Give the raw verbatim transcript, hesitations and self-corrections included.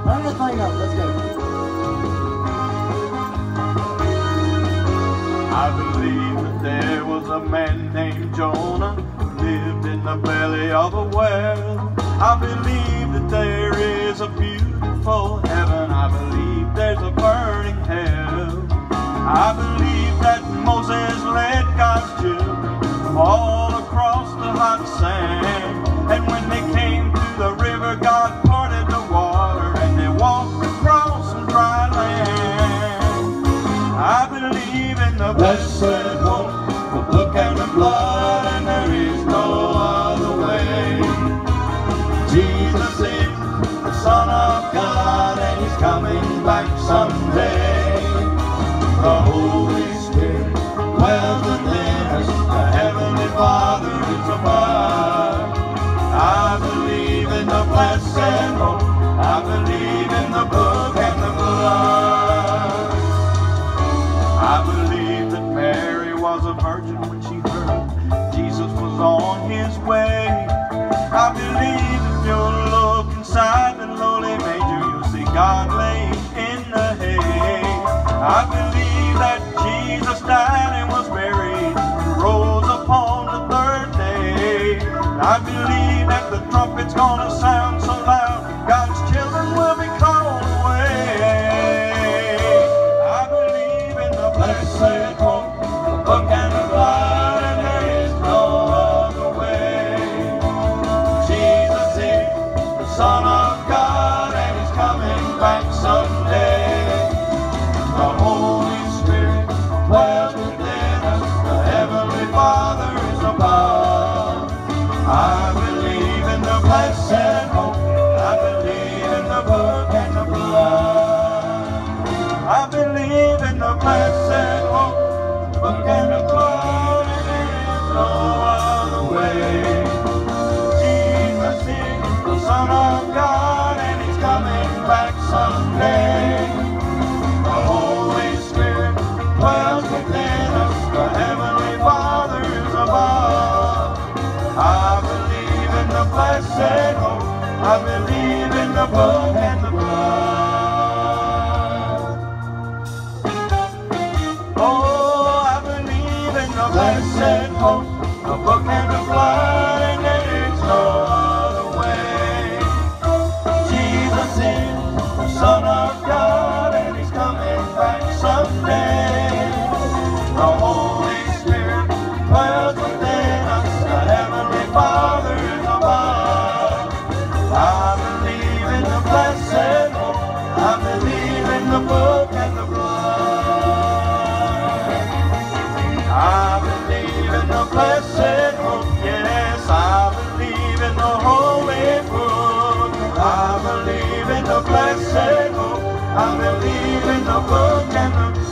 Turn the thing up, let's go. I believe that there was a man named Jonah who lived in the belly of a whale. I believe that there is a beautiful heaven. I believe there's a burning hell. I believe that Moses led God's children all across the hot sand. And when they came to the river, God parted the water and they walked across some dry land. I believe in the blessed hope, the book and the blood, and there is no other way. Jesus is the Son of God and He's coming back someday. The Holy Spirit dwells within us, the Heavenly Father is above. I believe in the blessed hope, I believe in the book and the blood. I believe that Mary was a virgin when she heard Jesus was on His way. I believe if you'll look inside the lowly manger, you'll see God laid in the hay. I believe that Jesus died and was buried and rose upon the third day. I believe that the trumpet's gonna sound so loud, God's children will be called away. I believe in the blessed hope, the book and the blood, and there is no other way. Jesus is the Son of God and He's coming back someday. The Holy Spirit dwells within us, the Heavenly Father is above. I believe in the blessed hope, I believe in the book and the blood. I believe in the blessed hope, the book and the blood, and there is no other way. Jesus is the Son of God and He's coming back someday. The Holy Spirit dwells within us, the Heavenly Father is above. I believe in the blessed hope, I believe in the book and the blood. Oh, I believe in the blessed hope, the book and the blood, and there is no other way. Jesus is the Son of God and He's coming back someday. The Holy Spirit dwells within us, the Heavenly Father is above. I believe in the blessed hope, I believe in the book and the blood. I believe in the blessed hope, yes, I believe in the holy book. I believe in the blessed hope, I believe in the book and the